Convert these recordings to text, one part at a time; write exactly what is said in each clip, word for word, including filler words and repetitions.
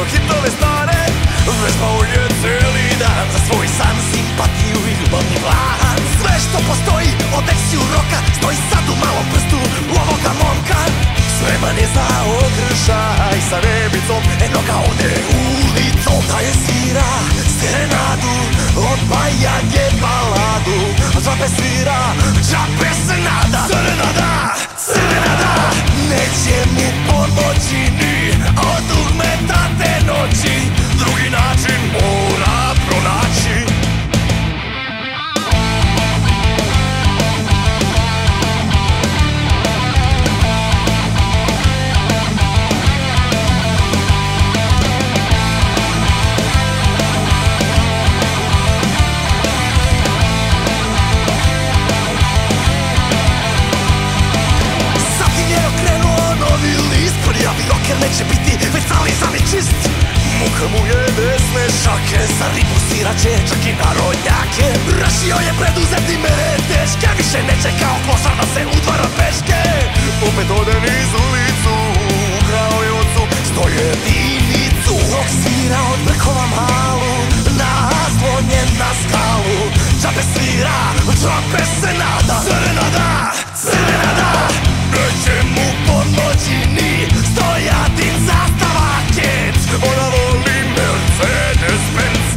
hitove stare. Vežbao je celi dan za svoj san, simpatiju i ljubavni plan. Sve što postoji od eksiju roka stoji sad u malom prstu ovoga momka. Spreman je za okršaj sa rebicom, eno ga ode ulicom. Da je svira serenadu, odpaja je baladu. Džabe svira, džabe se nada. Serenada, serenada, neće mu pomoći ni od dugmeta te noći. Drugi način mora pronaći. Neće biti već zalizan i čist. Muka mu je desne šake, za ribu siraće, čak i narodnjake. Rašio je preduzeti mere teške, više neće kao klošar da se udvara peške. Opet ode niz ulicu, ukrao je ocu sto jedinicu. Dok svira od brkova malu, naslonjen na skalu. Džabe svira, džabe se nada. Serenada, serenada, neće mu pomoći ni Stojatin zastava kec. Ona voli Mercedes-Benz.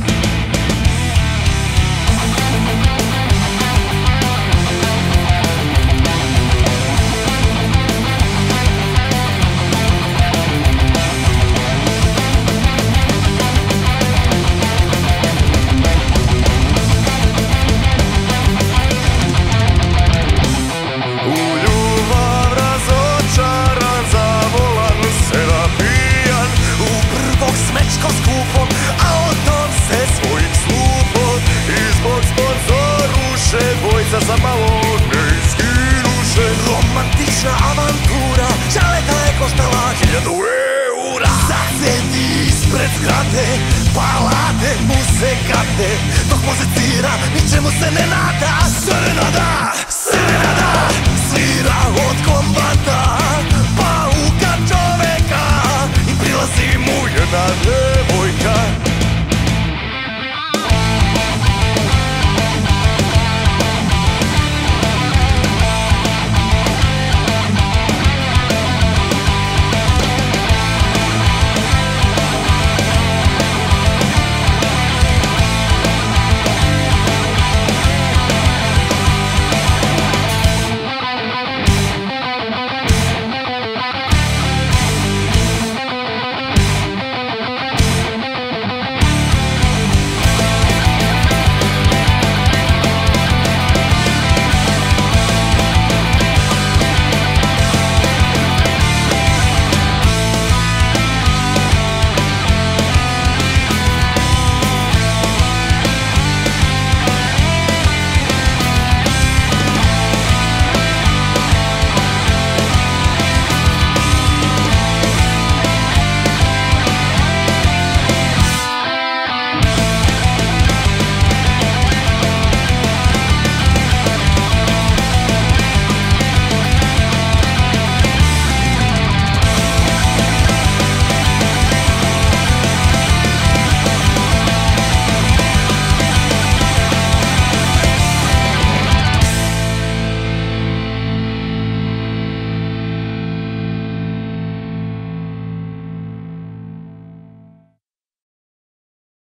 Za malo ne iskinuše. Romantična avantura, čaleta je koštala hiljadu eura. Sad sedi ispred zgrade, palade mu se gade. Dok muzicira, ničemu se ne nada. Serenada,